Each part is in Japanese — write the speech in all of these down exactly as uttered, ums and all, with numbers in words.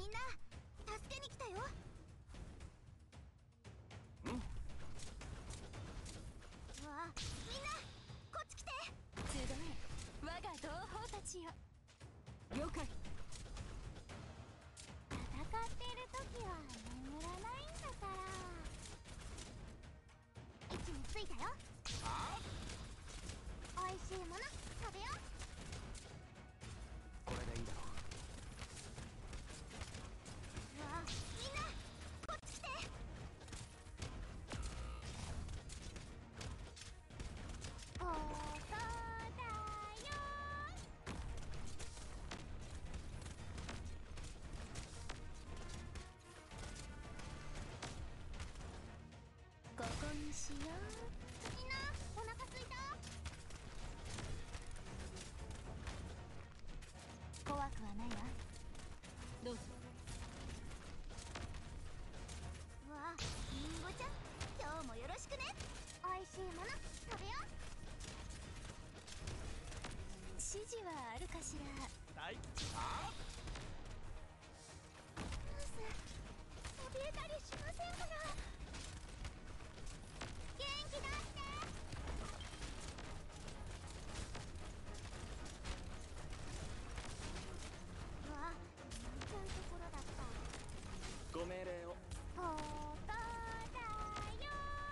みんな助けに来たよ。 うん。 うわ、みんなこっち来て。 集え我が同胞たちよ。了解。 戦っている時は眠らないんだから。位置についたよ。 あおいしいもの食べよう。 これでいいだろう。 うわ、みんなこっち来て。ここだよ。 ここにしよう。 みんなお腹すいた？ 怖くはないわ。どうぞ。 うわ、りんごちゃん今日もよろしくね。おいしいもの食べよう。 指示はあるかしら。 はいあムース怯えたりしませんかな。元気出して。うわ、なんちゃんところだった。 ご命令を。 ここだよ。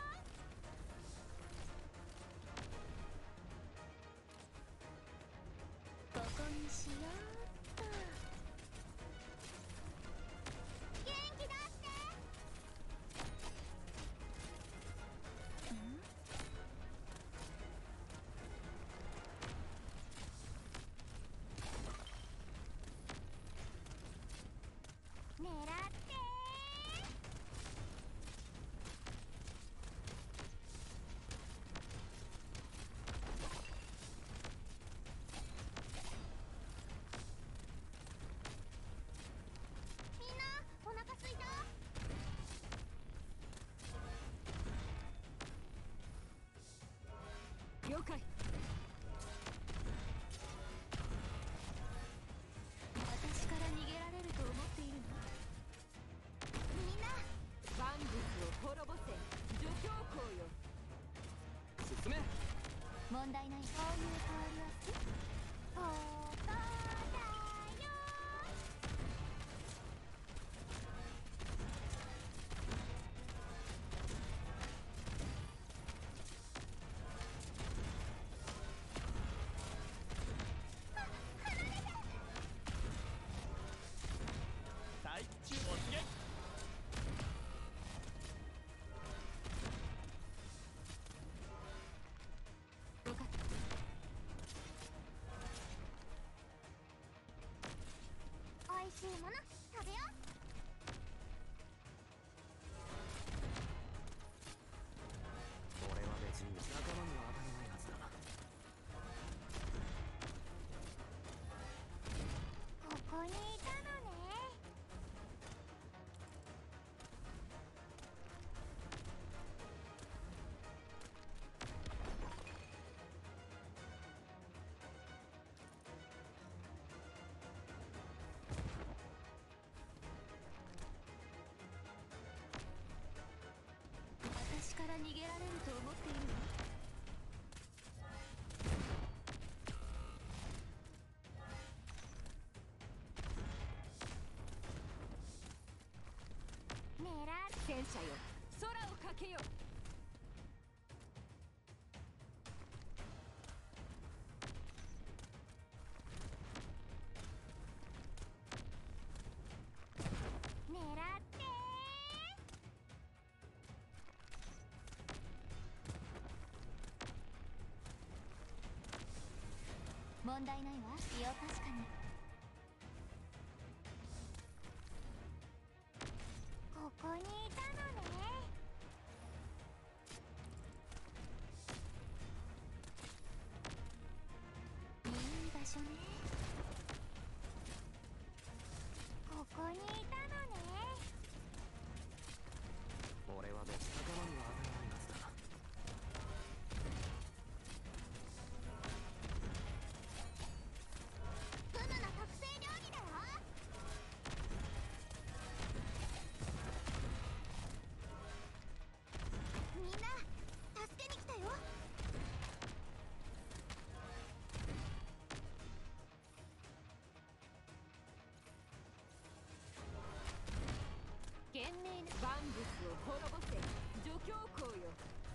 ここにしようっと。 元気出して。 ん狙ってみんなお腹すいた？ 了解。私から逃げられると思っているの？ みんな万物を滅ぼせ助教皇よ。 進め。 問題ない。 こういう香りは好き？ここだよ。あ、離れて。 大中お告げ。 分かった。 おいしいもの食べよう。 俺は別に仲間には当たらないはずだ。 ここにいたのね。 私から逃げられると思っているの？ 狙って戦車よ空をかけよ。 狙って問題ないわ。いや確かに。 ここにいたのね。 いい場所ね。 ここにいたのね。 俺は別仲間には当たらないはずだ。 ふむ物を滅ぼせ除教皇よ。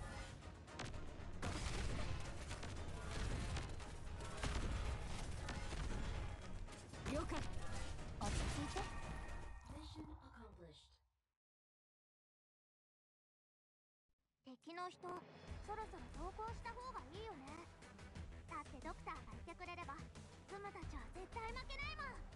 了解。 落ち着いて。敵の人そろそろ投降した方がいいよね。だってドクターがいてくれればツムたちは絶対負けないもん。